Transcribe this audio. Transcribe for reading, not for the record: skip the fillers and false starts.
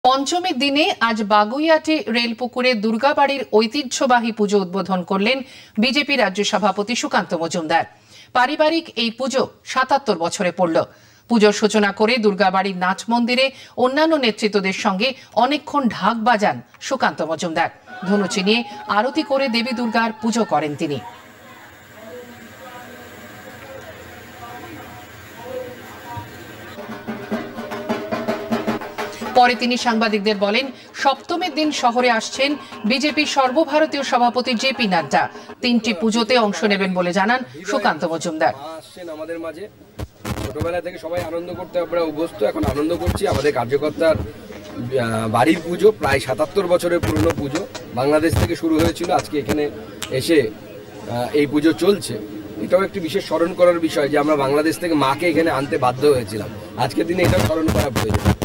পঞ্চমীর দিনে আজ বাগুইয়াটি রেলপুকুরে দুর্গাবাড়ির ঐতিহ্যবাহী পুজো উদ্বোধন করলেন বিজেপি রাজ্য সভাপতি সুকান্ত মজুমদার। পারিবারিক এই পুজো ৭৭ বছরে পড়ল। পুজোর সূচনা করে দুর্গাবাড়ির নাচ মন্দিরে অন্যান্য নেতৃত্বদের সঙ্গে অনেকক্ষণ ঢাক বাজান সুকান্ত মজুমদার। ধনু চিনিয়ে আরতি করে দেবী দুর্গার পুজো করেন তিনি। পরে তিনি সাংবাদিকদের বলেন, সপ্তমীর দিন শহরে আসছেন বিজেপির সর্বভারতীয় সভাপতি জেপি নাড্ডা। ৩টি পুজোতে অংশ নেবেন বলে জানান সুকান্ত মজুমদার। আসছেন আমাদের মাঝে, ছোটবেলা থেকে সবাই আনন্দ করতে আমরা অভ্যস্ত, এখন আনন্দ করছি। আমাদের কার্যকর্তার বাড়ির পুজো, প্রায় ৭৭ বছরের পুরনো পুজো, বাংলাদেশ থেকে শুরু হয়েছিল, আজকে এখানে এসে এই পুজো চলছে। এটাও একটি বিশেষ স্মরণ করার বিষয় যে আমরা বাংলাদেশ থেকে মাকে এখানে আনতে বাধ্য হয়েছিলাম। আজকের দিনে এটাও স্মরণ করা প্রয়োজন।